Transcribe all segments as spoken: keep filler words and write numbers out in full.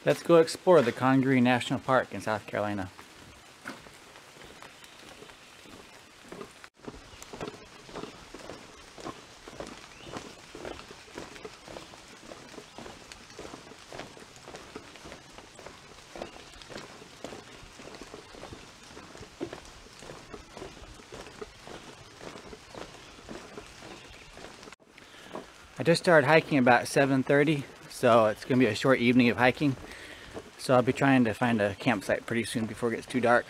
Let's go explore the CONGAREE National Park in South Carolina. I just started hiking about seven thirty, so it's going to be a short evening of hiking. So I'll be trying to find a campsite pretty soon before it gets too dark.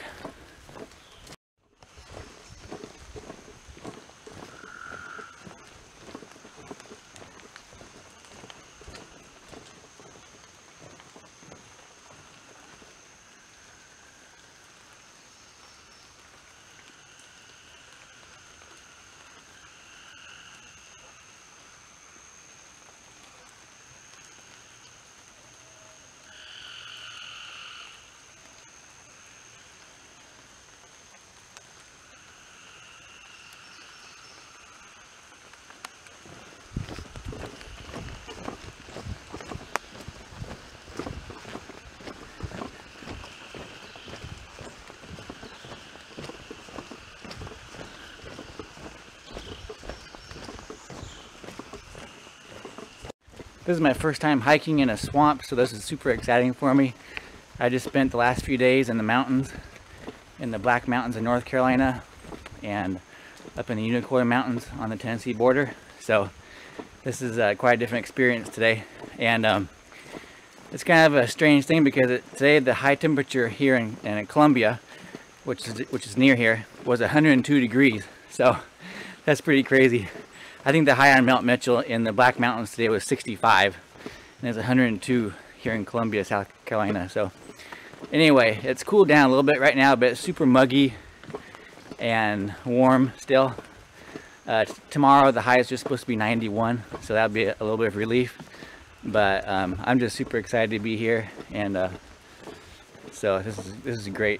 This is my first time hiking in a swamp, so this is super exciting for me. I just spent the last few days in the mountains, in the Black Mountains in North Carolina, and up in the Unicoi Mountains on the Tennessee border. So this is uh, quite a different experience today. And um, it's kind of a strange thing because it, today the high temperature here in, in Columbia, which is, which is near here, was one hundred two degrees. So that's pretty crazy. I think the high on Mount Mitchell in the Black Mountains today was sixty-five, and it's one hundred two here in Columbia, South Carolina. So anyway, it's cooled down a little bit right now, but it's super muggy and warm still. Uh, tomorrow the high is just supposed to be ninety-one, so that'll be a little bit of relief. But um, I'm just super excited to be here, and uh, so this is this is great.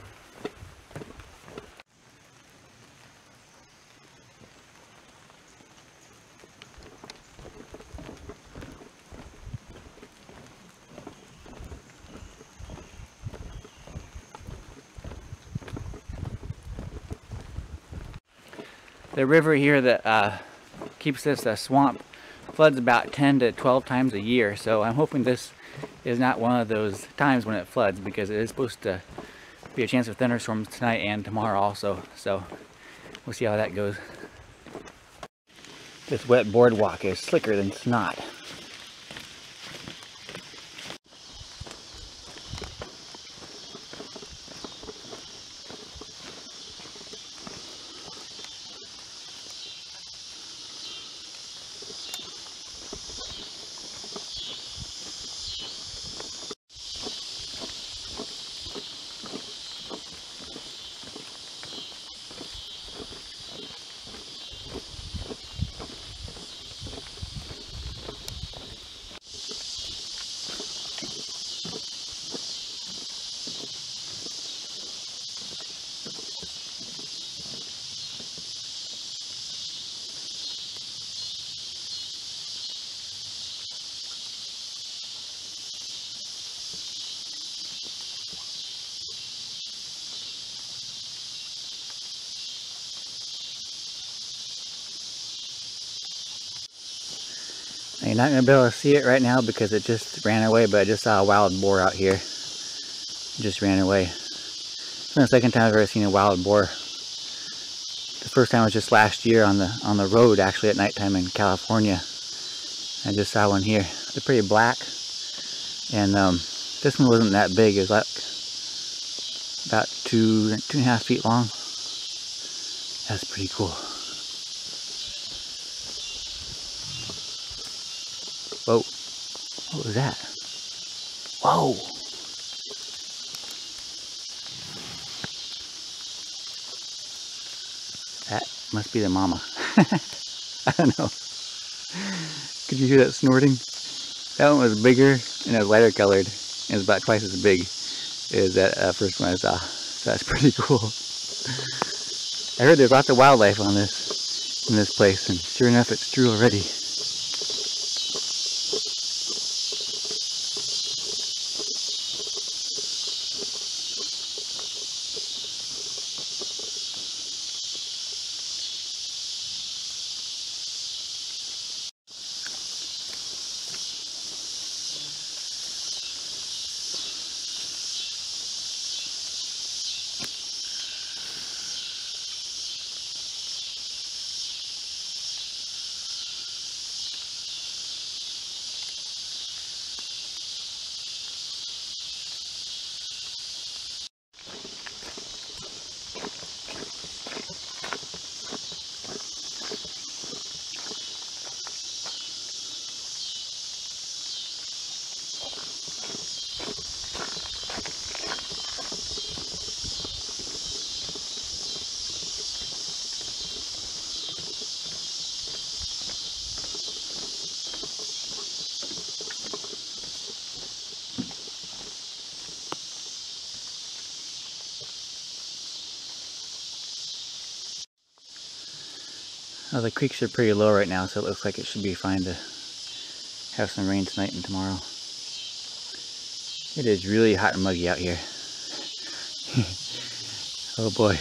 The river here that uh, keeps this uh, swamp floods about ten to twelve times a year, so I'm hoping this is not one of those times when it floods, because it is supposed to be a chance of thunderstorms tonight and tomorrow also, so we'll see how that goes. This wet boardwalk is slicker than snot. You're not going to be able to see it right now because it just ran away, but I just saw a wild boar out here. It just ran away. It's been the second time I've ever seen a wild boar. The first time was just last year on the on the road, actually at nighttime in California. I just saw one here. They're pretty black, and um, this one wasn't that big. It was like about two two and a half feet long. That's pretty cool. Whoa, what was that? Whoa! That must be the mama. I don't know. Could you hear that snorting? That one was bigger and it was lighter colored. It was about twice as big as that uh, first one I saw. So that's pretty cool. I heard there's lots of wildlife on this, in this place, and sure enough it's true already. Well, the creeks are pretty low right now, so it looks like it should be fine to have some rain tonight and tomorrow. It is really hot and muggy out here. Oh boy.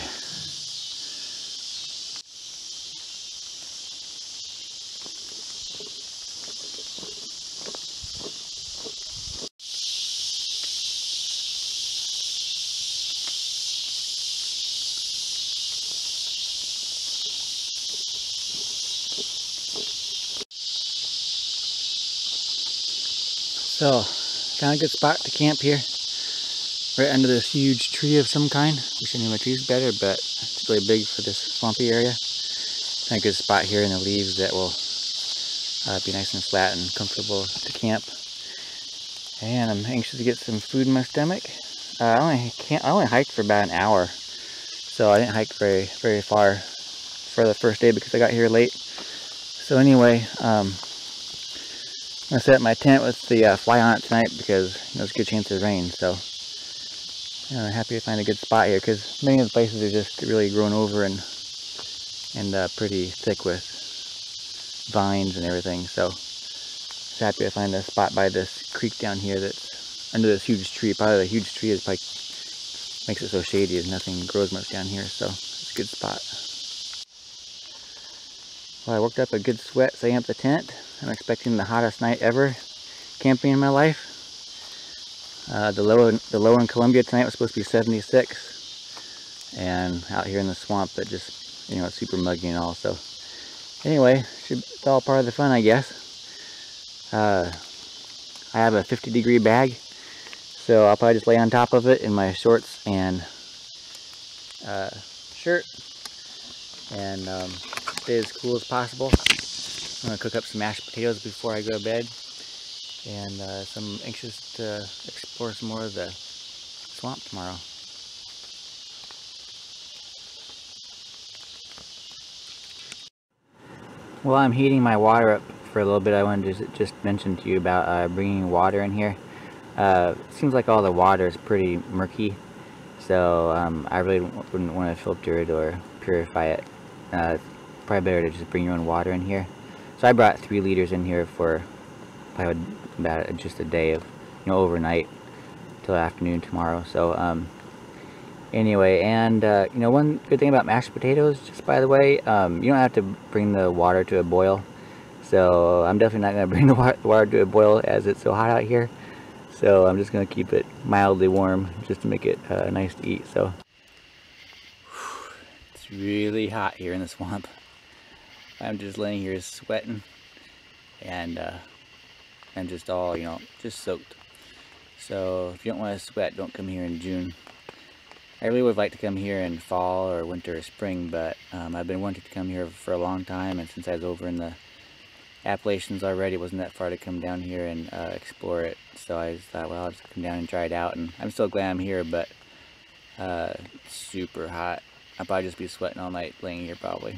So, found a good spot to camp here. Right under this huge tree of some kind. Wish I knew my trees better, but it's really big for this swampy area. Found a good spot here in the leaves that will uh, be nice and flat and comfortable to camp. And I'm anxious to get some food in my stomach. Uh, I only can't. I only hiked for about an hour, so I didn't hike very very far for the first day because I got here late. So anyway, um, I'm gonna set up my tent with the uh, fly on it tonight because you know, there's a good chance of rain. So you know, I'm happy to find a good spot here because many of the places are just really grown over and and uh, pretty thick with vines and everything. So just happy to find a spot by this creek down here that's under this huge tree. Probably the huge tree is probably makes it so shady as nothing grows much down here. So it's a good spot. Well, I worked up a good sweat setting up the tent. I'm expecting the hottest night ever camping in my life. Uh, the low the low in Columbia tonight was supposed to be seventy-six, and out here in the swamp it just, you know, it's super muggy and all. So anyway, should, it's all part of the fun, I guess. Uh, I have a fifty degree bag, so I'll probably just lay on top of it in my shorts and uh, shirt and um, stay as cool as possible. I'm gonna cook up some mashed potatoes before I go to bed, and uh, so I'm anxious to explore some more of the swamp tomorrow. While I'm heating my water up for a little bit, I wanted to just mention to you about uh, bringing water in here. Uh, it seems like all the water is pretty murky, so um, I really wouldn't want to filter it or purify it. Uh, probably better to just bring your own water in here. So I brought three liters in here for probably about just a day of, you know, overnight till afternoon tomorrow. So um, anyway, and uh, you know, one good thing about mashed potatoes, just by the way, um, you don't have to bring the water to a boil. So I'm definitely not going to bring the water to a boil as it's so hot out here. So I'm just going to keep it mildly warm just to make it uh, nice to eat. So it's really hot here in the swamp. I'm just laying here sweating, and uh, I'm just all, you know, just soaked. So if you don't want to sweat, don't come here in June. I really would like to come here in fall or winter or spring, but um, I've been wanting to come here for a long time, and since I was over in the Appalachians already, it wasn't that far to come down here and uh, explore it. So I just thought, well, I'll just come down and try it out, and I'm still glad I'm here, but uh, it's super hot. I'll probably just be sweating all night laying here probably.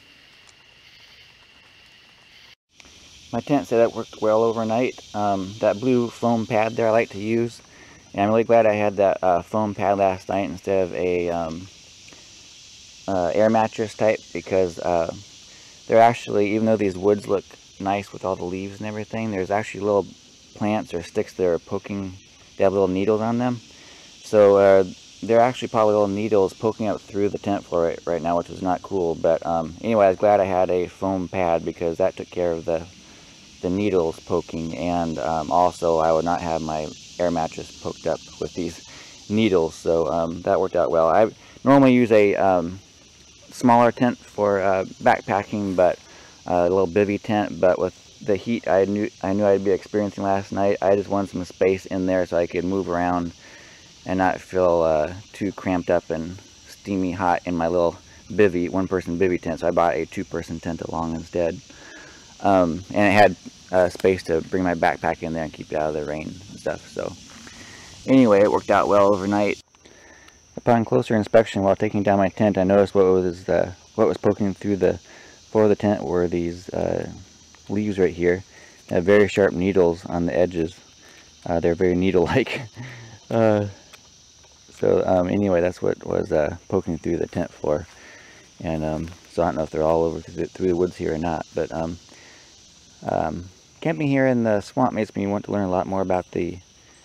My tent setup worked well overnight. Um, that blue foam pad there I like to use, and I'm really glad I had that uh, foam pad last night instead of a um, uh, air mattress type, because uh, they're actually, even though these woods look nice with all the leaves and everything, there's actually little plants or sticks that are poking, they have little needles on them. So uh, they're actually probably little needles poking up through the tent floor right, right now, which is not cool. But um, anyway, I was glad I had a foam pad because that took care of the the needles poking, and um, also I would not have my air mattress poked up with these needles. So um, that worked out well. I normally use a um, smaller tent for uh, backpacking, but uh, a little bivvy tent, but with the heat I knew I knew I'd be experiencing last night, I just wanted some space in there so I could move around and not feel uh, too cramped up and steamy hot in my little bivvy, one person bivvy tent. So I bought a two person tent along instead. Um, and it had uh, space to bring my backpack in there and keep it out of the rain and stuff. So anyway, it worked out well overnight. Upon closer inspection while taking down my tent, I noticed what was uh, what was poking through the floor of the tent were these uh, leaves right here. They have very sharp needles on the edges. Uh, they're very needle-like. uh, so um, anyway, that's what was uh, poking through the tent floor. And um, so I don't know if they're all over through the woods here or not. But um, um, camping here in the swamp makes me want to learn a lot more about the...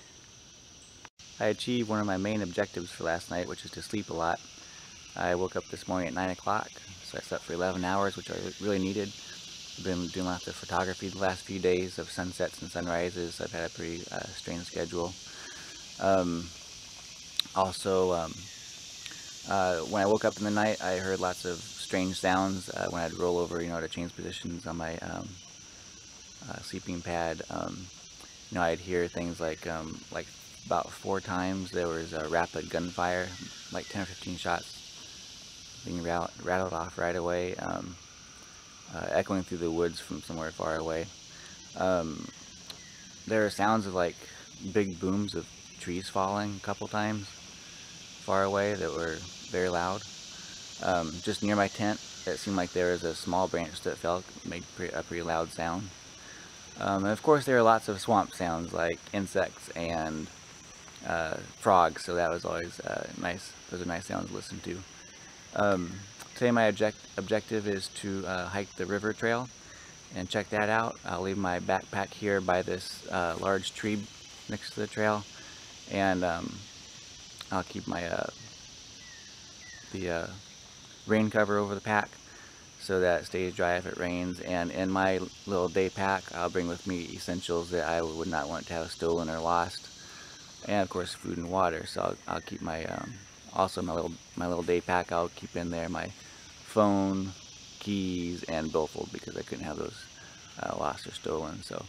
I achieved one of my main objectives for last night, which is to sleep a lot. I woke up this morning at nine o'clock, so I slept for eleven hours, which I really needed. I've been doing lots of photography the last few days of sunsets and sunrises. I've had a pretty uh, strange schedule. Um, also, um, uh, when I woke up in the night, I heard lots of strange sounds uh, when I'd roll over, you know, to change positions on my um, uh, sleeping pad. Um, you know, I'd hear things like, um, like about four times there was a rapid gunfire, like ten or fifteen shots being rattled off right away, um, uh, echoing through the woods from somewhere far away. Um, there are sounds of like big booms of trees falling a couple times far away that were very loud. Um, just near my tent, it seemed like there was a small branch that fell, made pretty, a pretty loud sound. Um, and of course there are lots of swamp sounds like insects and uh, frogs, so that was always uh, nice. Those are nice sounds to listen to. Um, today my object objective is to uh, hike the river trail and check that out. I'll leave my backpack here by this uh, large tree next to the trail, and um, I'll keep my uh, the uh, rain cover over the pack so that it stays dry if it rains. And in my little day pack, I'll bring with me essentials that I would not want to have stolen or lost, and of course food and water. So I'll, I'll keep my um, also my little my little day pack. I'll keep in there my phone, keys, and billfold because I couldn't have those uh, lost or stolen. So.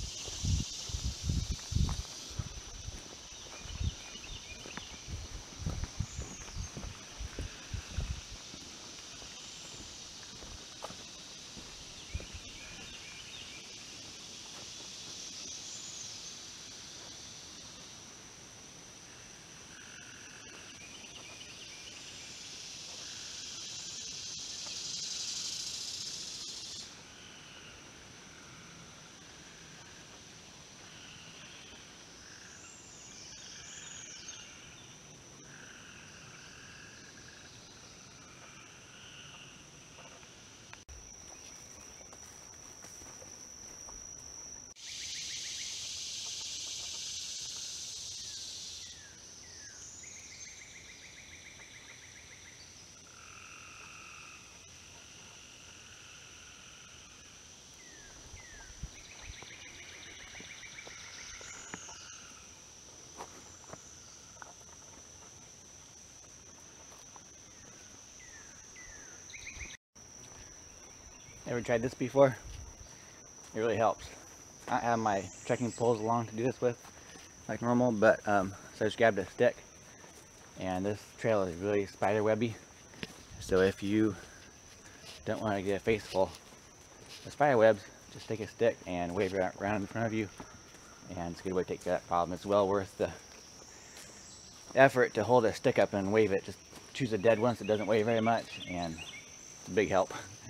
Ever tried this before? It really helps. I have my trekking poles along to do this with, like normal, but um, so I just grabbed a stick, and this trail is really spider webby. So if you don't want to get a face full of spider webs, just take a stick and wave it around in front of you, and it's a good way to take that problem. It's well worth the effort to hold a stick up and wave it. Just choose a dead one so it doesn't weigh very much, and it's a big help.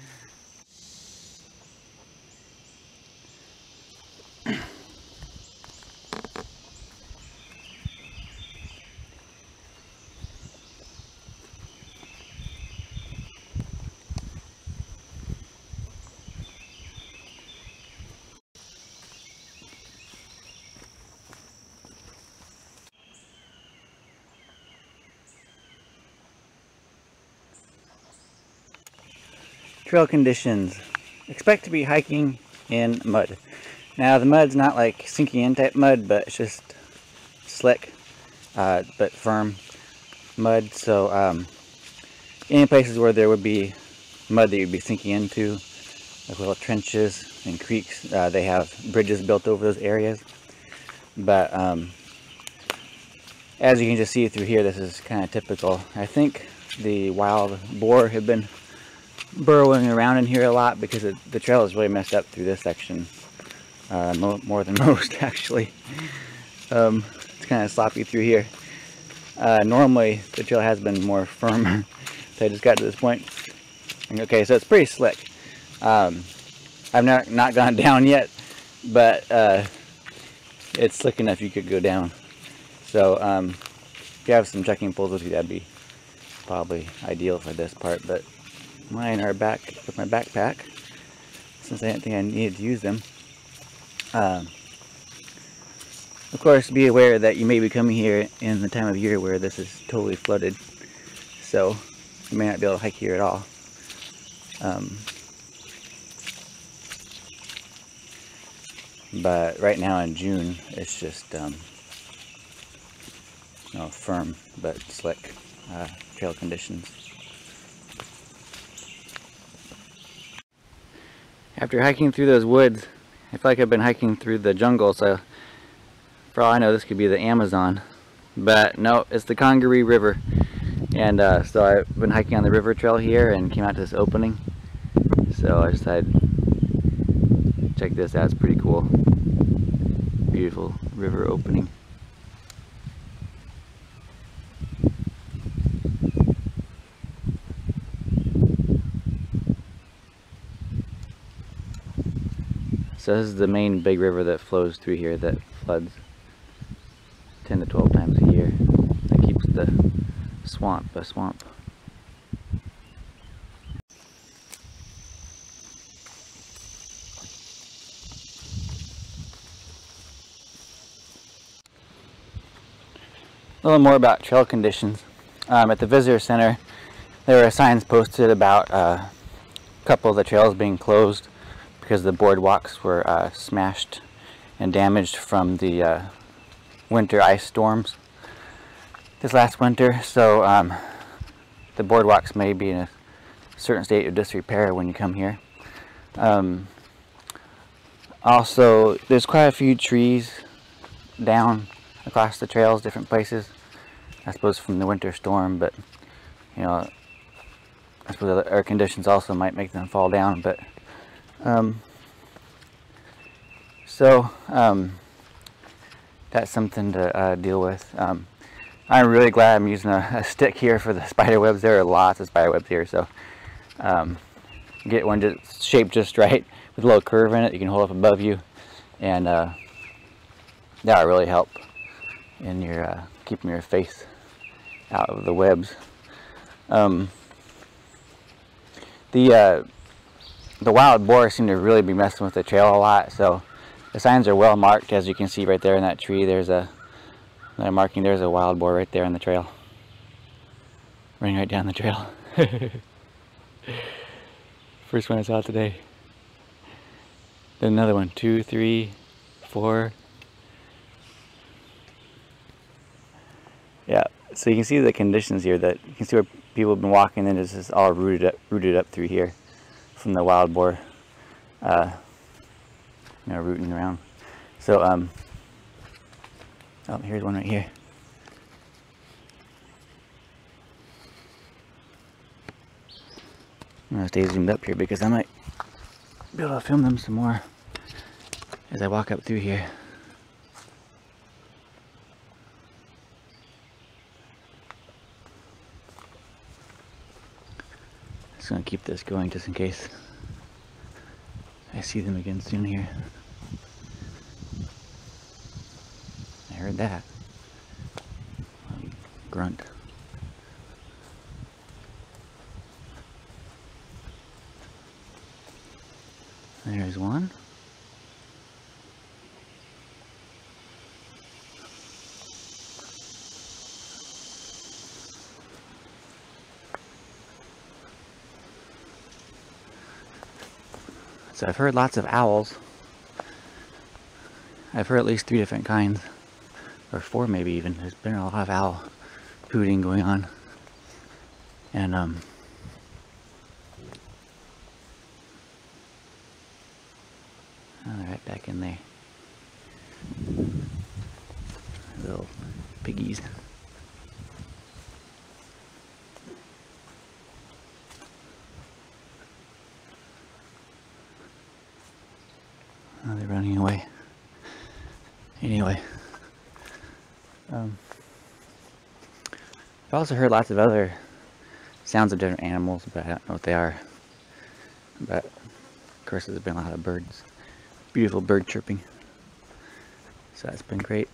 Trail conditions. Expect to be hiking in mud. Now the mud's not like sinking in type mud, but it's just slick uh, but firm mud. So um, any places where there would be mud that you'd be sinking into, like little trenches and creeks, uh, they have bridges built over those areas. But um, as you can just see through here, this is kind of typical. I think the wild boar have been burrowing around in here a lot because it, the trail is really messed up through this section, uh, mo more than most actually. Um, it's kind of sloppy through here. Uh, normally the trail has been more firm, so I just got to this point. Okay, so it's pretty slick. Um, I've not not gone down yet, but uh, it's slick enough you could go down. So um, if you have some trekking poles with you, that'd be probably ideal for this part. But mine are back with my backpack since I didn't think I needed to use them. Um, of course, be aware that you may be coming here in the time of year where this is totally flooded, so you may not be able to hike here at all. Um, but right now in June, it's just um, you know, firm but slick uh, trail conditions. After hiking through those woods, I feel like I've been hiking through the jungle, so for all I know this could be the Amazon. But no, it's the Congaree River. And uh, so I've been hiking on the river trail here and came out to this opening. So I decided to check this out, it's pretty cool. Beautiful river opening. So this is the main big river that flows through here that floods ten to twelve times a year. That keeps the swamp a swamp. A little more about trail conditions. Um, at the visitor center, there were signs posted about uh, a couple of the trails being closed because the boardwalks were uh, smashed and damaged from the uh, winter ice storms this last winter. So um, the boardwalks may be in a certain state of disrepair when you come here. Um, also, there's quite a few trees down across the trails, different places. I suppose from the winter storm, but you know, I suppose the air conditions also might make them fall down. But um, so um, that's something to uh, deal with. Um, I'm really glad I'm using a, a stick here for the spider webs. There are lots of spider webs here, so um, get one just shaped just right with a little curve in it. You can hold up above you, and uh, that'll really help in your uh, keeping your face out of the webs. Um, the uh, the wild boar seem to really be messing with the trail a lot, so the signs are well marked, as you can see right there in that tree. There's a another marking. There's a wild boar right there on the trail, running right down the trail. First one I saw today. Then another one, two, three, four. Yeah, so you can see the conditions here. That you can see where people have been walking, and it's just all rooted up, rooted up through here from the wild boar, uh, you know, rooting around. So, um, oh, here's one right here. I'm gonna stay zoomed up here because I might be able to film them some more as I walk up through here. Just gonna keep this going just in case I see them again soon here. I heard that. Grunt. There's one. So I've heard lots of owls. I've heard at least three different kinds, or four maybe even. There's been a lot of owl hooting going on. And um oh, they're right back in there. Little piggies. Oh, they're running away. Anyway, um, I've also heard lots of other sounds of different animals, but I don't know what they are. But of course, there's been a lot of birds, beautiful bird chirping. So that's been great.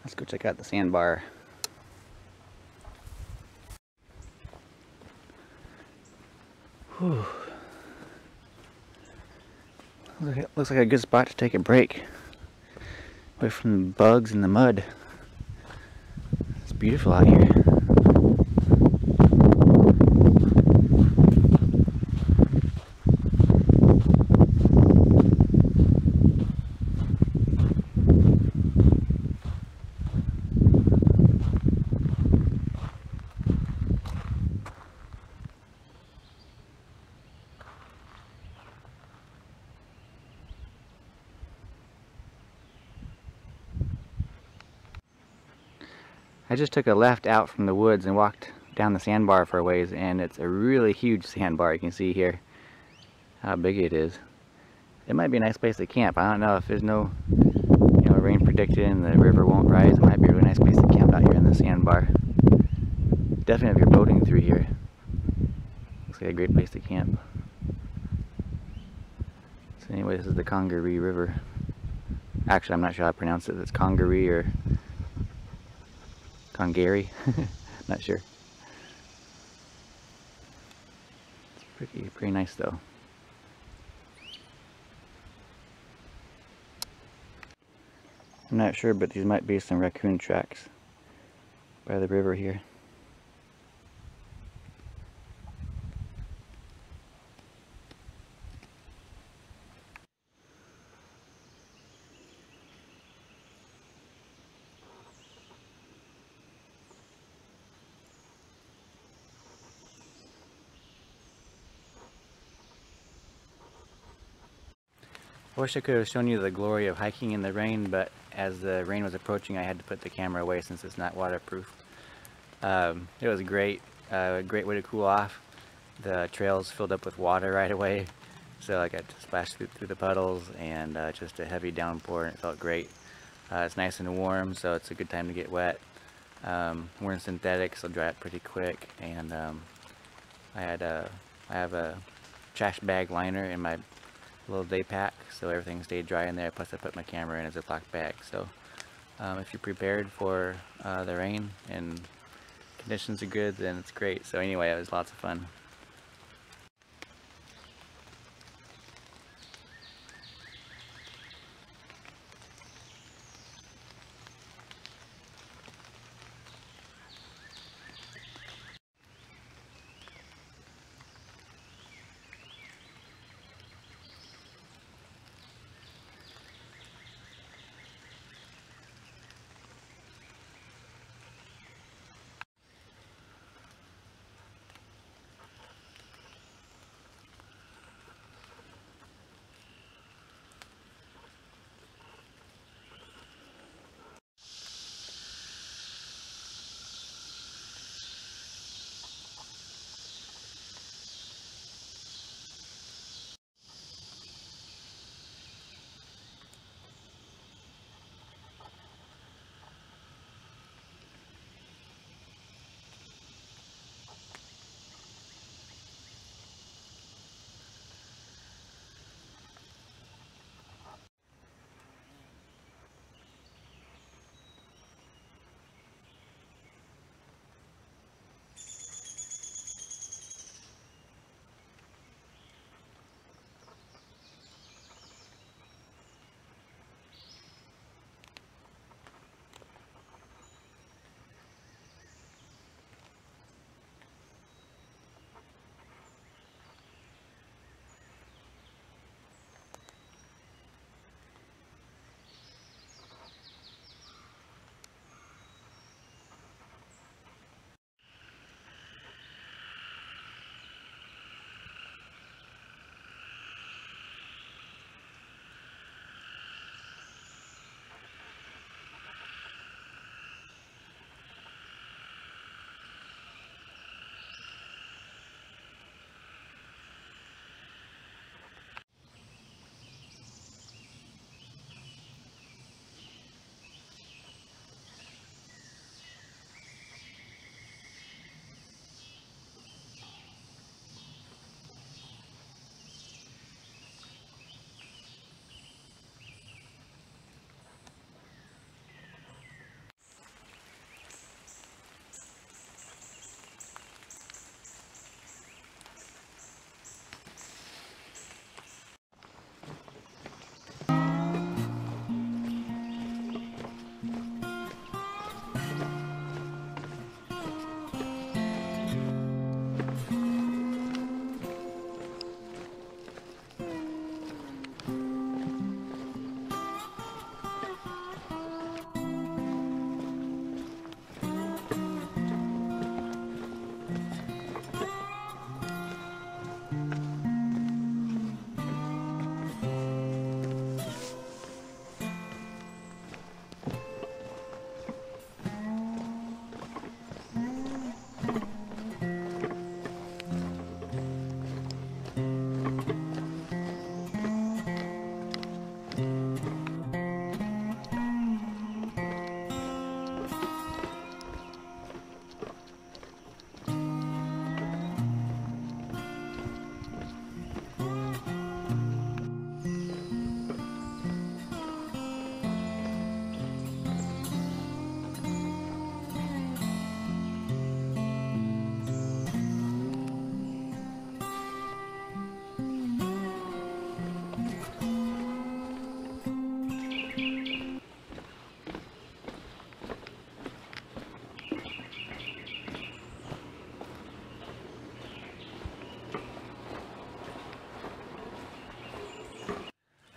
Let's go check out the sandbar. Whew. Looks like a good spot to take a break away from the bugs and the mud. It's beautiful out here. I just took a left out from the woods and walked down the sandbar for a ways, and it's a really huge sandbar. You can see here how big it is. It might be a nice place to camp. I don't know if there's no you know rain predicted and the river won't rise. It might be a really nice place to camp out here in the sandbar. Definitely if you're boating through here. Looks like a great place to camp. So anyway, this is the CONGAREE River. Actually, I'm not sure how to pronounce it. It's CONGAREE or CONGAREE, not sure. It's pretty, pretty nice though. I'm not sure, but these might be some raccoon tracks by the river here. I wish I could have shown you the glory of hiking in the rain, but as the rain was approaching, I had to put the camera away since it's not waterproof. Um, it was great, a uh, great way to cool off. The trails filled up with water right away, so I got to splash through, through the puddles, and uh, just a heavy downpour, and it felt great. Uh, it's nice and warm, so it's a good time to get wet. Um, we're in synthetics, so it'll dry up pretty quick, and um, I had a, I have a trash bag liner in my little day pack, so everything stayed dry in there. Plus I put my camera in a Ziploc bag. So um, if you're prepared for uh, the rain and conditions are good, then it's great. So anyway, it was lots of fun.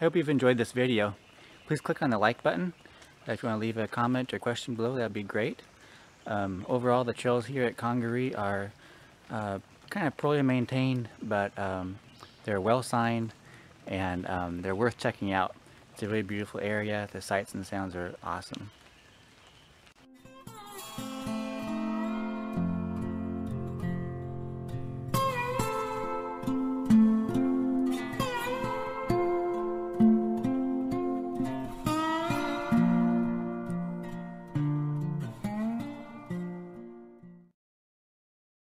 I hope you've enjoyed this video. Please click on the like button. If you want to leave a comment or question below, that would be great. Um, overall, the trails here at Congaree are uh, kind of poorly maintained, but um, they're well signed, and um, they're worth checking out. It's a really beautiful area. The sights and sounds are awesome.